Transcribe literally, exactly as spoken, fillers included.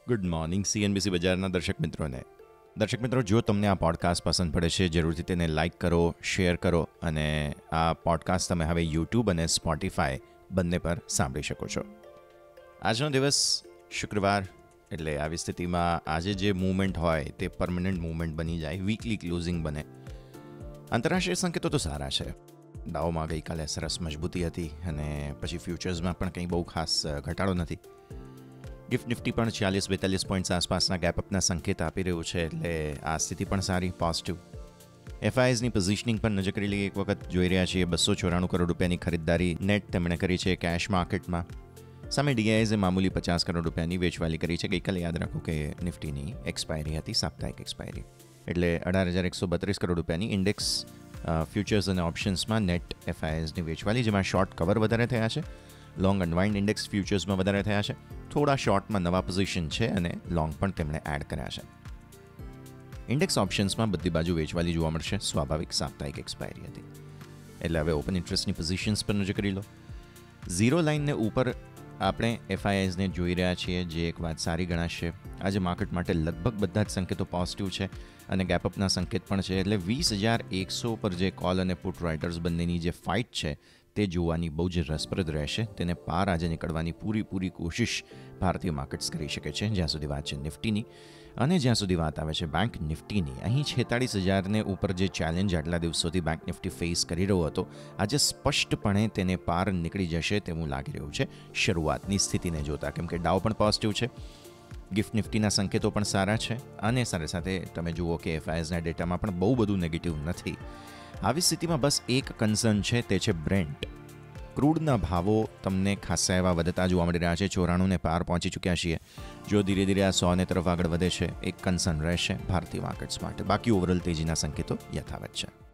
Good morning CNBC બજારના દર્શક મિત્રોને. દર્શક મિત્રો, જો તમને આ પોડકાસ્ટ પસંદ પડે છે, જરૂરથી તેને લાઇક કરો, શેર કરો અને આ પોડકાસ્ટ તમે હવે યુટ્યુબ અને સ્પોટિફાય બંને પર સાંભળી શકો છો. આજનો દિવસ શુક્રવાર, એટલે આવી સ્થિતિમાં આજે જે મૂવમેન્ટ હોય તે પરમનન્ટ મૂવમેન્ટ બની જાય, વીકલી ક્લોઝિંગ બને. આંતરરાષ્ટ્રીય સંકેતો તો સારા છે. ડાઉમાં ગઈકાલે સરસ મજબૂતી હતી અને પછી ફ્યુચર્સમાં પણ કંઈ બહુ ખાસ ઘટાડો નથી. ગિફ્ટ નિફ્ટી પણ ચાલીસ બેતાલીસ પોઈન્ટ્સ આસપાસના ગેપઅપના સંકેત આપી રહ્યું છે, એટલે આ સ્થિતિ પણ સારી, પોઝિટિવ. એફઆઈએસની પોઝિશનિંગ પર નજર કરી લઈએ. એક વખત જોઈ રહ્યા છીએ બસો ચોરાણું કરોડ રૂપિયાની ખરીદદારી નેટ તેમણે કરી છે કેશ માર્કેટમાં. સામે ડીઆઈએસે મામૂલી પચાસ કરોડ રૂપિયાની વેચવાલી કરી છે. ગઈકાલે યાદ રાખો કે નિફ્ટીની એક્સપાયરી હતી, સાપ્તાહિક એક્સપાયરી, એટલે અઢાર હજાર એકસો બત્રીસ કરોડ રૂપિયાની ઇન્ડેક્સ ફ્યુચર્સ અને ઓપ્શન્સમાં નેટ એફઆઈએસની વેચવાલી, જેમાં શોર્ટ કવર વધારે થયા છે, લોંગ અનવાઇન્ડ ઇન્ડેક્સ ફ્યુચર્સમાં વધારે થયા છે. થોડા શોર્ટમાં નવા પોઝિશન છે અને લોંગ પણ તેમણે એડ કર્યા છે. ઇન્ડેક્સ ઓપ્શન્સમાં બધી બાજુ વેચવાલી જોવા મળશે. સ્વાભાવિક સાપ્તાહિક એક્સપાયરી હતી, એટલે હવે ઓપન ઇન્ટરેસ્ટની પોઝિશન્સ પર નજર કરી લો. ઝીરો લાઇનને ઉપર આપણે એફઆઈઆઈઝને જોઈ રહ્યા છીએ, જે એક વાત સારી ગણાશે. આજે માર્કેટ માટે લગભગ બધા જ સંકેતો પોઝિટિવ છે અને ગેપઅપના સંકેત પણ છે, એટલે વીસ હજાર એકસો પર જે કોલ અને પુટ રાઇટર્સ બંનેની જે ફાઇટ છે તે જોવાની બહુ જ રસપ્રદ રહેશે. તેને પાર આજે નીકળવાની પૂરીપૂરી કોશિશ ભારતીય માર્કેટ્સ કરી શકે છે, જ્યાં સુધી વાત છે નિફ્ટીની. અને જ્યાં સુધી વાત આવે છે બેંક નિફ્ટીની, અહીં છેતાળીસ હજારને ઉપર જે ચેલેન્જ આટલા દિવસોથી બેંક નિફ્ટી ફેસ કરી રહ્યો હતો, આજે સ્પષ્ટપણે તેને પાર નીકળી જશે તેવું લાગી રહ્યું છે શરૂઆતની સ્થિતિને જોતા. કેમ કે ડાઉ પણ પોઝિટિવ છે, ગિફ્ટ નિફ્ટીના સંકેતો પણ સારા છે અને સાથે સાથે તમે જુઓ કે એફઆઈએસના ડેટામાં પણ બહુ બધું નેગેટિવ નથી. આવી સ્થિતિમાં બસ એક કન્સર્ન છે, તે છે બ્રેન્ટ. ક્રૂડના ભાવો તમને ખાસા એવા વધતા જોવા મળી રહ્યા છે. ચોરાણુંને પાર પહોંચી ચૂક્યા છીએ. જો ધીરે ધીરે આ સોને તરફ આગળ વધે છે, એક કન્સર્ન રહેશે ભારતીય માર્કેટ્સ માટે. બાકી ઓવરઓલ તેજીના સંકેતો યથાવત છે.